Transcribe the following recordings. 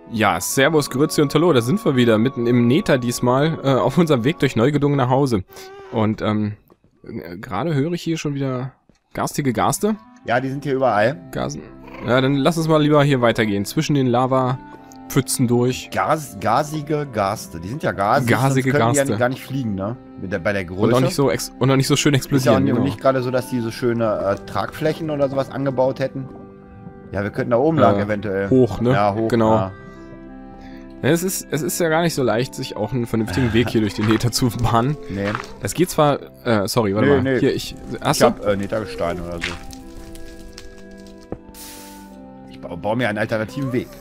Ja, servus, grüezi und hallo, da sind wir wieder, mitten im Nether diesmal, auf unserem Weg durch Neugedungen nach Hause. Und, gerade höre ich hier schon wieder garstige Garste. Ja, die sind hier überall. Gasen. Ja, dann lass uns mal lieber hier weitergehen, zwischen den Lavapfützen durch. Gasige Garste, die sind ja gasig, Gasige sonst können Garste. die ja gar nicht fliegen, ne? Bei der Größe. Und auch nicht so schön ist ja auch explodieren. nicht, Genau. nicht gerade so, dass die so schöne Tragflächen oder sowas angebaut hätten. Ja, wir könnten da oben lang eventuell. Hoch, ne? Ja, hoch, genau. Ja. Ja, es ist ja gar nicht so leicht, sich auch einen vernünftigen Weg hier durch den Nether zu bahnen. Nee. Es geht zwar, sorry, warte mal. Nee. Hier, hast du? Ich hab Nethergestein oder so. Ich baue mir einen alternativen Weg.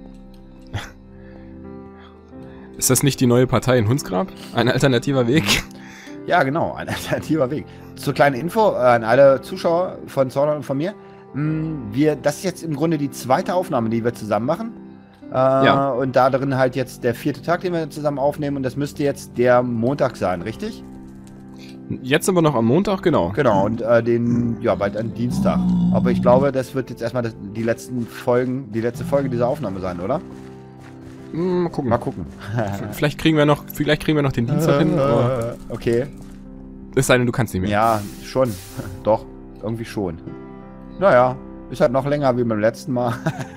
Ist das nicht die neue Partei in Hunsgrab? Ein alternativer Weg? Ja, genau, ein alternativer Weg. Zur kleinen Info an alle Zuschauer von Zorn und von mir. Das ist jetzt im Grunde die zweite Aufnahme, die wir zusammen machen. Ja. Und da drin halt jetzt der 4. Tag, den wir zusammen aufnehmen. Und das müsste jetzt der Montag sein, richtig? Jetzt aber noch am Montag, genau. Genau, und bald am Dienstag. Aber ich glaube, das wird jetzt erstmal die letzte Folge dieser Aufnahme sein, oder? Mal gucken. Mal gucken. Vielleicht kriegen wir noch den Dienstag hin. Aber Okay. es sei denn, du kannst nicht mehr. Ja, schon. Doch, irgendwie schon. Naja, ist halt noch länger wie beim letzten Mal.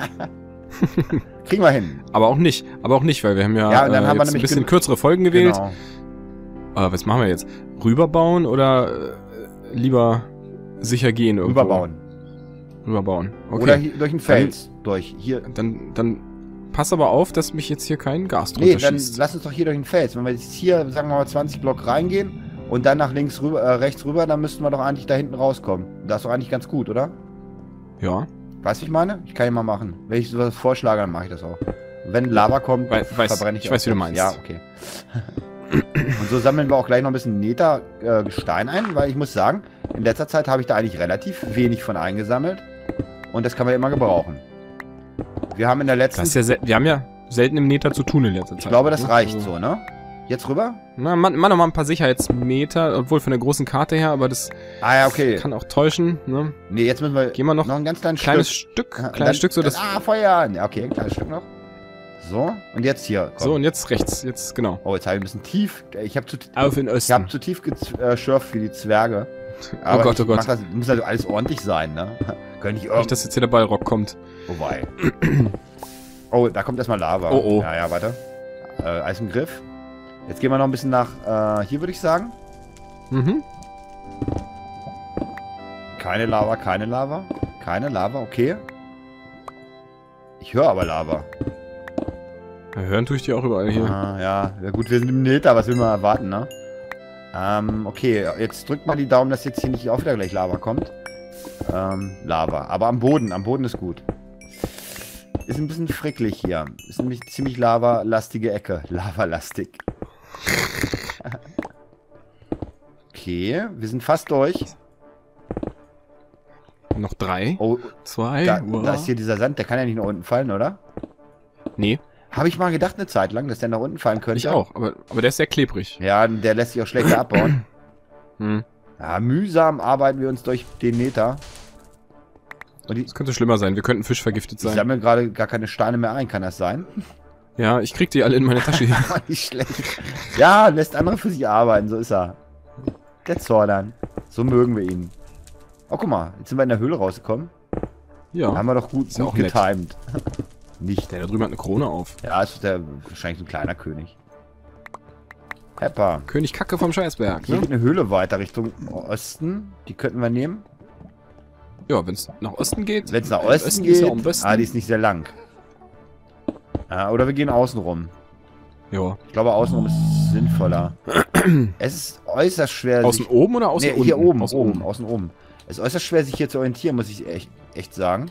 Kriegen wir hin. Aber auch nicht, weil wir haben ja, Ja, und dann haben wir jetzt ein nämlich bisschen kürzere Folgen gewählt. Genau. Aber was machen wir jetzt? Rüberbauen oder lieber sicher gehen irgendwo? Rüberbauen. Okay. Oder hier durch den Fels. Hier. Dann pass aber auf, dass mich jetzt hier kein Gas drunter Nee, dann schießt. lass uns doch hier durch den Fels. Wenn wir jetzt hier, sagen wir mal, 20 Block reingehen und dann nach rechts rüber, dann müssten wir doch eigentlich da hinten rauskommen. Das ist doch eigentlich ganz gut, oder? Ja. Weißt du, wie ich meine? Ich kann ja mal machen. Wenn ich sowas vorschlage, dann mache ich das auch. Wenn Lava kommt, verbrenne ich ich weiß, wie du meinst. Ja, okay. Und so sammeln wir auch gleich noch ein bisschen Nether-Gestein ein, weil ich muss sagen, in letzter Zeit habe ich da eigentlich relativ wenig von eingesammelt. Und das kann man ja immer gebrauchen. Wir haben in der letzten... wir haben ja selten im Nether zu tun in letzter Zeit. Ich glaube, das ne? reicht Also, so, ne? Jetzt rüber? Na, mach noch mal ein paar Sicherheitsmeter, obwohl von der großen Karte her, aber das Ah ja, okay. kann auch täuschen, ne? Nee, jetzt müssen wir Gehen wir noch ein ganz kleines Stück, so das... Feuer! Ja, okay, ein kleines Stück noch. So, und jetzt hier. Komm. So, und jetzt rechts, jetzt, genau. Oh, jetzt habe ich ein bisschen tief. Ich habe Auf in Osten. Ich habe zu tief geschürft für die Zwerge. Aber Gott, oh Gott. Das muss also alles ordentlich sein, ne? Könnte ich Nicht, dass jetzt hier der Ballrock kommt. Wobei. Oh, da kommt erstmal Lava. Oh. Ja, warte. Alles im Griff. Jetzt gehen wir noch ein bisschen nach hier, würde ich sagen. Mhm. Keine Lava. Keine Lava, okay. Ich höre aber Lava. Ja, hören tue ich die auch überall hier. Ja, gut, wir sind im Nether, was will man erwarten, ne? Okay, jetzt drückt mal die Daumen, dass jetzt hier nicht auch wieder gleich Lava kommt. Lava, aber am Boden ist gut. Ist ein bisschen fricklig hier. Ist nämlich ziemlich lavalastige Ecke. Lavalastig. Okay, wir sind fast durch. Noch 3. Oh, 2. da ist hier dieser Sand, der kann ja nicht nach unten fallen, oder? Nee, Habe ich mal gedacht eine Zeit lang, dass der nach unten fallen könnte. ich auch, aber der ist sehr klebrig. Ja, der lässt sich auch schlechter abbauen. Hm. Ja, mühsam arbeiten wir uns durch den Nether. Und Das könnte schlimmer sein, wir könnten fischvergiftet ich sein. sammle gerade gar keine Steine mehr ein, kann das sein? Ja, ich krieg die alle in meine Tasche hier. Nicht schlecht. Ja, lässt andere für sich arbeiten, so ist er. Der Zordan. So mögen wir ihn. Oh, guck mal, jetzt sind wir in der Höhle rausgekommen. Ja, Haben wir doch gut ja auch nett. getimed. Nicht. der da drüben hat eine Krone auf. Ja, ist wahrscheinlich so ein kleiner König. Pepper. König Kacke vom Scheißberg, Hier ne? geht eine Höhle weiter Richtung Osten. Die könnten wir nehmen. Ja, wenn es nach Osten geht. Wenn es nach Osten ist geht. ja um Westen. Die ist nicht sehr lang. Oder wir gehen außen rum. Ja. Ich glaube, außenrum ist sinnvoller. Es ist äußerst schwer. Außen oben oder außen Nee, unten? hier oben, Außen außen oben. Es ist äußerst schwer, sich hier zu orientieren, muss ich echt sagen.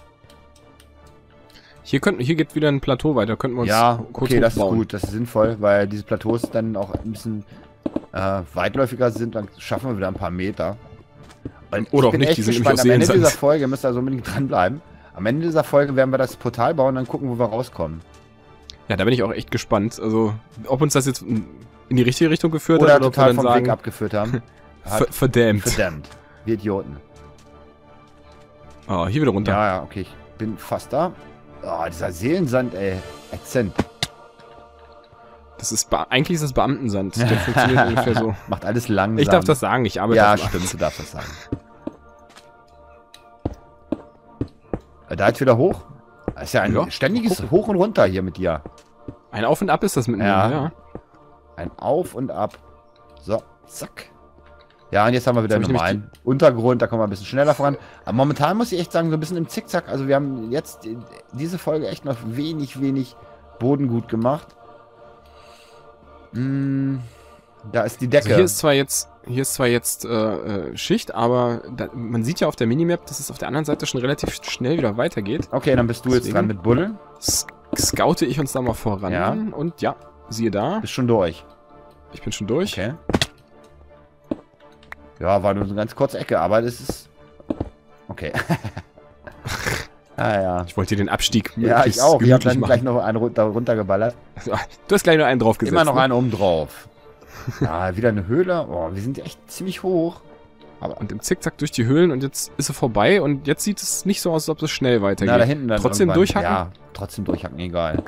Hier geht wieder ein Plateau weiter, könnten wir uns Ja, kurz okay, das ist hochbauen. gut, das ist sinnvoll, weil diese Plateaus dann auch ein bisschen weitläufiger sind, dann schaffen wir wieder ein paar Meter. Und Oder ich auch bin nicht, echt die sind nämlich gespannt. aus Am Ende Seenland. dieser Folge müsst ihr also unbedingt dranbleiben. Am Ende dieser Folge werden wir das Portal bauen und dann gucken, wo wir rauskommen. Ja, da bin ich auch echt gespannt. Also, ob uns das jetzt in die richtige Richtung geführt Oder hat oder ob wir total dann vom Weg sagen, abgeführt haben. verdammt. Verdammt. Wir Idioten. Ah, hier wieder runter. Ja, okay, ich bin fast da. Oh, dieser Seelensand, ey. Ätzend. Das ist eigentlich ist das Beamtensand. Der funktioniert ungefähr so. Macht alles langsam. Ich darf das sagen, ich arbeite Ja, auf dem stimmt, du darfst das sagen. Da jetzt wieder hoch? Das ist ja ein ständiges Hoch und Runter hier mit dir. Ein Auf und Ab ist das mit mir, ja. Ein Auf und Ab. So, zack. Ja, und jetzt haben wir wieder einen normalen Untergrund, da kommen wir ein bisschen schneller voran. Aber momentan muss ich echt sagen, so ein bisschen im Zickzack. Also wir haben jetzt diese Folge echt noch wenig Boden gut gemacht. Da ist die Decke. Also hier ist zwar jetzt Schicht, aber man sieht ja auf der Minimap, dass es auf der anderen Seite schon relativ schnell wieder weitergeht. Okay, dann bist du jetzt dran mit Buddeln. Scoute ich uns da mal voran. Ja. Und ja, siehe da. Bist schon durch. Ich bin schon durch. Okay. Ja, war nur so eine ganz kurze Ecke, aber das ist... Okay. Ja. Ich wollte dir den Abstieg Ja, ich auch. Ich habe dann gleich noch einen runtergeballert. Du hast gleich noch einen draufgesetzt. Immer noch einen oben drauf. Ja, wieder eine Höhle. Oh, wir sind echt ziemlich hoch. Und im Zickzack durch die Höhlen und jetzt ist er vorbei und jetzt sieht es nicht so aus, als ob es schnell weitergeht. Na, da hinten dann trotzdem durchhacken? Ja, trotzdem durchhacken, egal.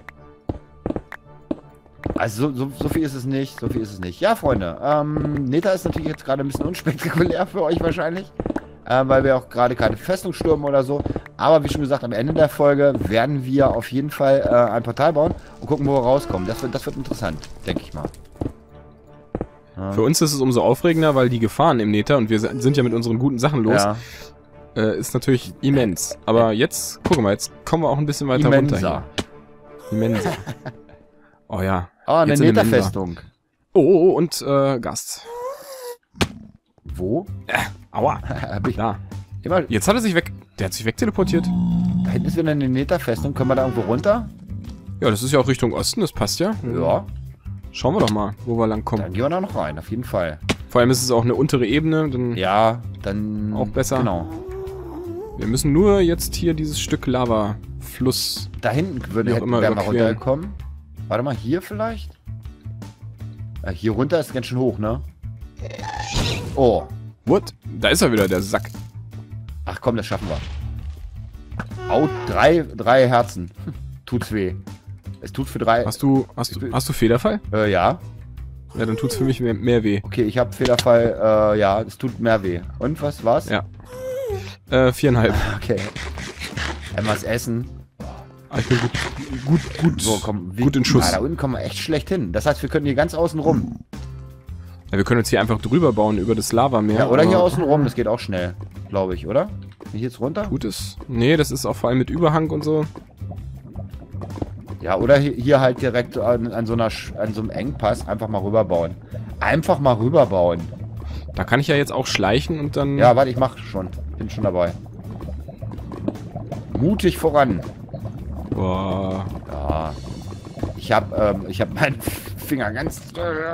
Also so viel ist es nicht, so viel ist es nicht. Ja, Freunde, Nether ist natürlich jetzt gerade ein bisschen unspektakulär für euch wahrscheinlich. Weil wir auch gerade keine Festung stürmen oder so. Aber wie schon gesagt, am Ende der Folge werden wir auf jeden Fall ein Portal bauen und gucken, wo wir rauskommen. Das wird interessant, denke ich mal. Für uns ist es umso aufregender, weil die Gefahren im Nether, und wir sind ja mit unseren guten Sachen los, ist natürlich immens. Aber jetzt, guck mal, jetzt kommen wir auch ein bisschen weiter runter hier. Immenser. Oh ja. Oh, eine Nether-Festung. Oh, und Gast. Wo? Aua. Da. Jetzt hat er sich der hat sich wegteleportiert. Da hinten ist wieder eine Nether-Festung. Können wir da irgendwo runter? Ja, das ist ja auch Richtung Osten, das passt ja. Ja. Schauen wir doch mal, wo wir lang kommen. Dann gehen wir da noch rein, auf jeden Fall. Vor allem ist es auch eine untere Ebene. Dann ja, dann... Auch besser. Genau. Wir müssen nur jetzt hier dieses Stück Lava-Fluss... Da hinten würde wir mal runterkommen. Warte mal, hier vielleicht? Hier runter ist ganz schön hoch, ne? Oh. What? Da ist er wieder, der Sack. Ach komm, das schaffen wir. Au, drei Herzen. Tut's weh. Es tut für 3... Hast du Federfall? Ja. Ja, dann tut's für mich mehr weh. Okay, ich habe Federfall, ja, es tut mehr weh. Und was war's? Ja. 4,5. Okay. Was essen. Ich bin gut. So, komm, gut in Schuss. Da unten kommen wir echt schlecht hin. Das heißt, wir können hier ganz außen rum. Ja, wir können uns hier einfach drüber bauen über das Lavameer. Ja, oder hier außen rum, das geht auch schnell, glaube ich, oder? Hier jetzt runter? Gutes. Nee, das ist auch vor allem mit Überhang und so. Ja, oder hier halt direkt an so einem Engpass einfach mal rüberbauen. Einfach mal rüberbauen. Da kann ich ja jetzt auch schleichen und dann... Ja, warte, ich mach schon. Bin schon dabei. Mutig voran. Boah. Ja. Ich hab meinen Finger ganz...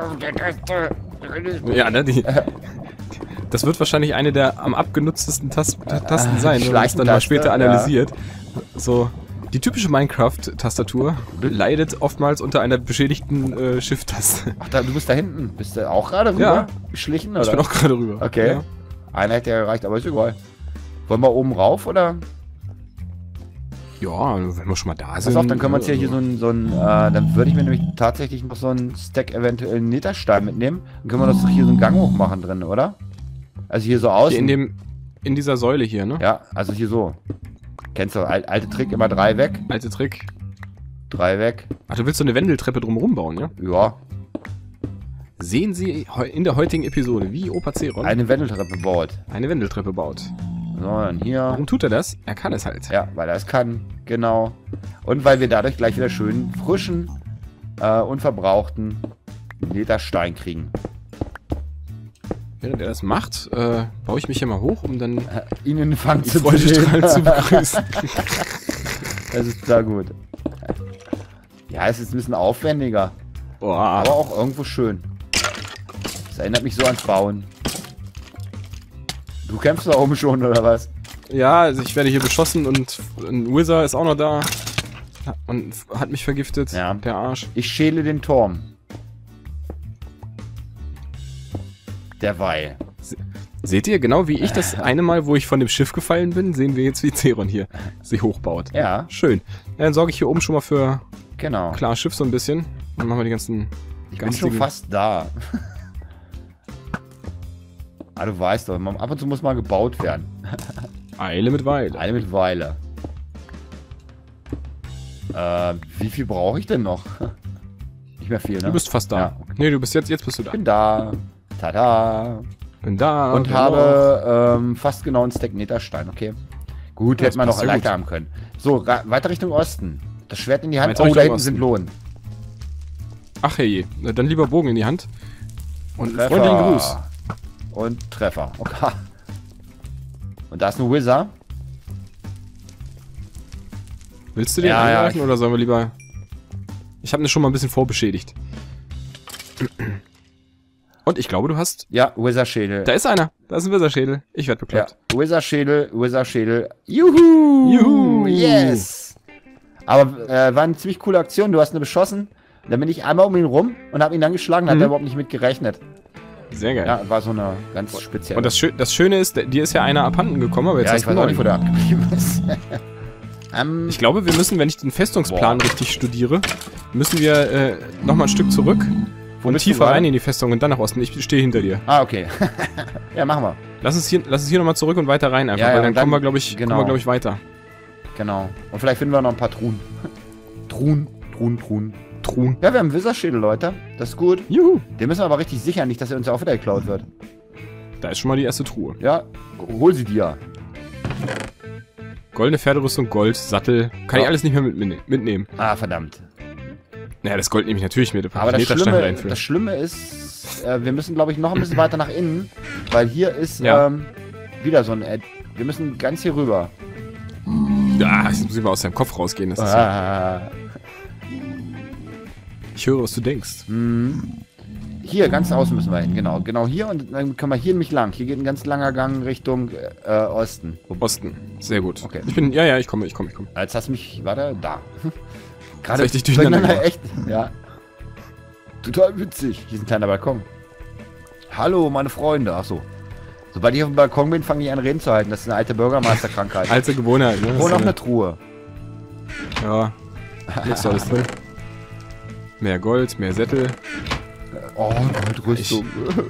Ja, ne, das wird wahrscheinlich eine der am abgenutztesten Tasten sein, wenn man das dann mal später analysiert. Ja. So, die typische Minecraft-Tastatur leidet oftmals unter einer beschädigten Shift-Taste. Ach, du bist da hinten. Bist du auch gerade rüber geschlichen? Oder? Ich bin auch gerade rüber. Okay. Ja. Einer hätte ja gereicht, aber ist egal. Wollen wir oben rauf, oder? Ja, wenn wir schon mal da sind. Pass auf, dann können wir uns hier so ein dann würde ich mir nämlich tatsächlich noch so einen Stack eventuell Netherstein mitnehmen. Dann können wir das doch hier so einen Gang hoch machen drin, oder? Also hier so außen. Hier in dieser Säule hier, ne? Ja, also hier so. Kennst du, alte Trick, immer 3 weg. Alte Trick. 3 weg. Ach, du willst so eine Wendeltreppe drumherum bauen, ja? Ja. Sehen Sie in der heutigen Episode, wie Opa Zeron eine Wendeltreppe baut. Eine Wendeltreppe baut. So, dann hier. Warum tut er das? Er kann es halt. Ja, weil er es kann. Genau. Und weil wir dadurch gleich wieder schön frischen, unverbrauchten Netherstein kriegen. Während er das macht, baue ich mich hier mal hoch, um dann ihn in den Fang zu begrüßen. Das ist sehr gut. Ja, es ist ein bisschen aufwendiger. Boah. Aber auch irgendwo schön. Das erinnert mich so ans Bauen. Du kämpfst da oben schon, oder was? Ja, also ich werde hier beschossen und ein Wizard ist auch noch da. Und hat mich vergiftet. Ja. Der Arsch. Ich schäle den Turm. Derweil. Seht ihr, genau wie ich das eine Mal, wo ich von dem Schiff gefallen bin, sehen wir jetzt, wie Zeron hier sich hochbaut. Ja. Schön. Ja, dann sorge ich hier oben schon mal für klar Schiff so ein bisschen. Dann machen wir die ganzen... Ich bin schon fast da. Ah, du weißt doch, ab und zu muss mal gebaut werden. Eile mit Weile. Eile mit Weile. Wie viel brauche ich denn noch? Nicht mehr viel, ne? Du bist fast da. Ja, okay. Nee, du bist jetzt bist du da. Bin da. Tada. Bin da. Und habe fast genau einen Stack Netherstein, okay. Gut, hätten wir noch leichter haben können. So, weiter Richtung Osten. Das Schwert in die Hand. Oh, da hinten sind Lohn. Ach hey, dann lieber Bogen in die Hand. Und einen freundlichen Gruß. Und Treffer. Okay. Und da ist ein Wizard. Willst du den angreifen oder sollen wir lieber... Ich habe ihn schon mal ein bisschen vorbeschädigt. Und ich glaube, du hast... Ja, Wizard-Schädel. Da ist einer. Da ist ein Wizard-Schädel. Ich werde bekloppt. Ja, Wizard-Schädel, Wizard-Schädel. Juhu! Juhu! Yes! Aber war eine ziemlich coole Aktion. Du hast ihn beschossen. Dann bin ich einmal um ihn rum und habe ihn dann geschlagen. Hat er überhaupt nicht mit gerechnet. Sehr geil. Ja, war so eine ganz spezielle. Und das Schöne ist, dir ist ja einer abhanden gekommen, aber jetzt ich weiß auch nicht, wo der abgeblieben ist. Ich glaube, wir müssen, wenn ich den Festungsplan richtig studiere, müssen wir nochmal ein Stück zurück und tiefer rein in die Festung und dann nach Osten. Ich stehe hinter dir. Ah, okay. Ja, machen wir. Lass uns hier nochmal zurück und weiter rein einfach, weil dann kommen wir, glaube ich, weiter. Genau. Und vielleicht finden wir noch ein paar Truhen. Truhen. Ja, wir haben einen Wizard-Schädel, Leute. Das ist gut. Juhu. Den müssen wir aber richtig sichern, nicht, dass er uns auch wieder geklaut wird. Da ist schon mal die erste Truhe. Ja, hol sie dir. Goldene Pferderüstung, Gold, Sattel. Kann ich alles nicht mehr mitnehmen. Ah, verdammt. Naja, das Gold nehme ich natürlich mit. Aber das Schlimme ist, wir müssen, glaube ich, noch ein bisschen weiter nach innen. Weil hier ist wieder so ein... wir müssen ganz hier rüber. Ja, jetzt muss ich mal aus deinem Kopf rausgehen. Das ist ich höre, was du denkst. Hier, ganz außen müssen wir hin, genau. Genau hier und dann können wir hier nämlich lang. Hier geht ein ganz langer Gang Richtung Osten. Osten, sehr gut. Okay. Ich komme. Jetzt hast du mich, warte, da. Gerade richtig durcheinander. Echt, ja. Total witzig. Hier ist ein kleiner Balkon. Hallo, meine Freunde. Achso. Sobald ich auf dem Balkon bin, fange ich an Reden zu halten. Das ist eine alte Bürgermeisterkrankheit. Alte Gewohnheit, ne? Oh, noch eine Truhe. Ja. Nichts alles drin. Mehr Gold, mehr Sättel. Oh, Goldrüstung.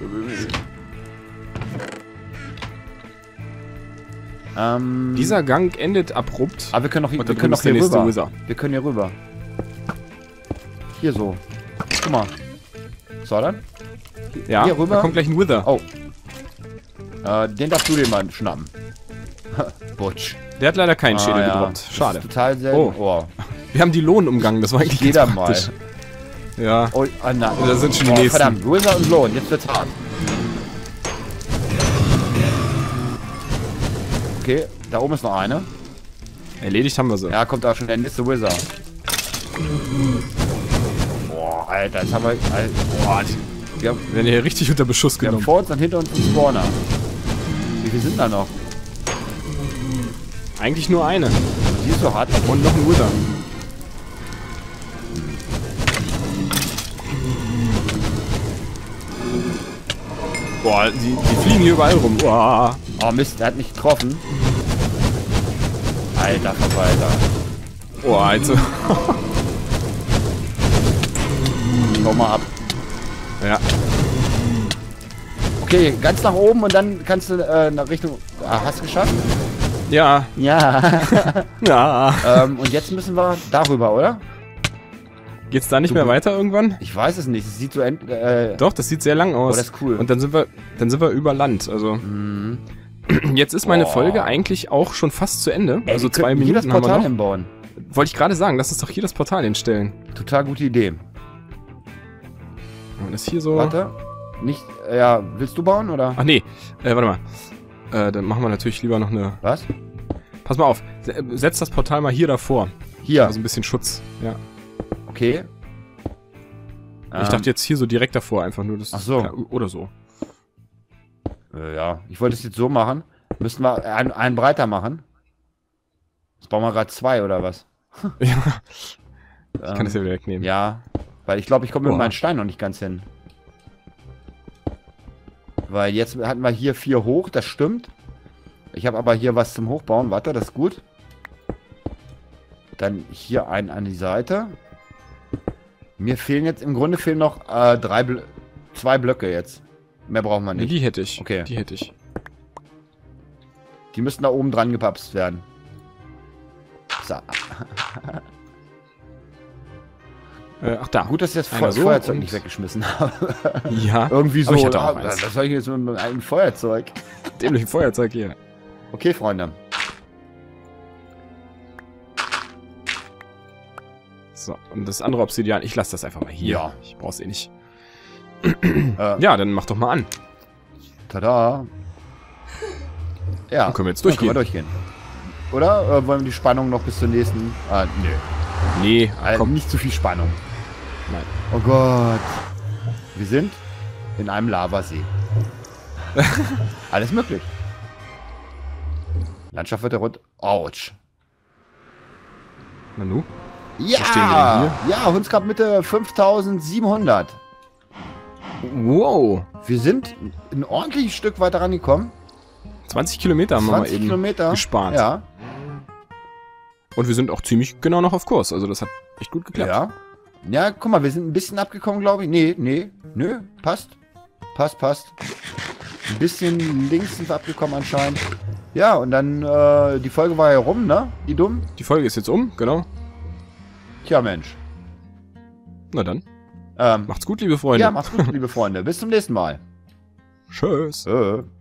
Dieser Gang endet abrupt. Aber wir können noch hier rüber. Wir können hier rüber. Hier so. Guck mal. So, dann? Ja, hier rüber. Da kommt gleich ein Wither. Oh. Den darfst du dir mal schnappen. Butch. Der hat leider keinen Schädel gedroppt. Schade. Total selten. Oh. Wir haben die Lohn umgangen, das war eigentlich jeder mal. Ja. Oh, nein. Da sind schon die nächsten. Verdammt, Wither und Lohn, jetzt wird's hart. Okay, da oben ist noch eine. Erledigt haben wir sie. Ja, kommt auch schon der nächste Wither. Boah, Alter, jetzt haben wir... Boah, wir werden hier richtig unter Beschuss genommen. Wir haben vor uns und hinter uns einen Spawner. Wie viele sind da noch? Eigentlich nur eine. Die ist so hart. Und noch ein Wither. Boah, die fliegen hier überall rum. Boah. Oh Mist, der hat mich getroffen. Alter Verwalter. Boah, also. Schau mal ab. Ja. Okay, ganz nach oben und dann kannst du nach Richtung... Ah, hast du geschafft? Ja. Ja. Ja. Und jetzt müssen wir darüber, oder? Geht's da nicht mehr weiter irgendwann? Ich weiß es nicht. Es sieht so Doch, das sieht sehr lang aus. Oh, das ist cool. Und dann sind wir über Land. Also jetzt ist meine Folge eigentlich auch schon fast zu Ende. Also 2 Minuten das Portal haben wir noch. hinbauen. Wollte ich gerade sagen, lass uns doch hier das Portal hinstellen. Total gute Idee. Und das hier so. Warte. Nicht. Ja, willst du bauen oder? Ach nee. Warte mal. Dann machen wir natürlich lieber noch eine. Was? Pass mal auf. Setz das Portal mal hier davor. Hier. Also ein bisschen Schutz. Ja. Okay. Ich dachte jetzt hier so direkt davor, einfach nur das. Ach so. Oder so. Ja, ich wollte es jetzt so machen. Müssten wir einen breiter machen. Jetzt bauen wir gerade 2 oder was? Ja. Ich kann das ja wieder wegnehmen. Ja, weil ich glaube, ich komme mit meinem Stein noch nicht ganz hin. Weil jetzt hatten wir hier 4 hoch, das stimmt. Ich habe aber hier was zum Hochbauen. Warte, das ist gut. Dann hier einen an die Seite. Mir fehlen jetzt, im Grunde fehlen noch 2 Blöcke jetzt. Mehr brauchen wir nicht. Die hätte ich. Okay. Die hätte ich. Die müssen da oben dran gepapst werden. So. Ach da. Gut, dass ich das so Feuerzeug nicht weggeschmissen habe. Ja. Irgendwie so. Aber ich hatte auch eins. Was soll ich jetzt mit einem Feuerzeug? Dämlichen Feuerzeug hier. Okay, Freunde. So, und das andere Obsidian, ich lasse das einfach mal hier. Ja. Ich brauch's eh nicht. Ja, dann mach doch mal an. Tada. Ja. Dann können wir jetzt durchgehen. Können wir durchgehen. Oder wollen wir die Spannung noch bis zur nächsten... nö. Nee, komm. Nicht zu viel Spannung. Nein. Oh Gott. Wir sind in einem Lavasee. Alles möglich. Landschaft wird rund. Autsch. Nanu? Ja! Wo stehen wir denn Ja, Hundsgrab Mitte 5700. Wow. Wir sind ein ordentliches Stück weiter rangekommen. 20 Kilometer haben wir mal 20 eben Kilometer gespart. Ja. Und wir sind auch ziemlich genau noch auf Kurs. Also das hat echt gut geklappt. Ja. Ja, guck mal, wir sind ein bisschen abgekommen, glaube ich. Nö, passt. Passt. Ein bisschen links sind wir abgekommen anscheinend. Ja, und dann, die Folge war ja rum, ne? Die dumm. Die Folge ist jetzt um, genau. Tja, Mensch. Na dann. Macht's gut, liebe Freunde. Ja, macht's gut, liebe Freunde. Bis zum nächsten Mal. Tschüss.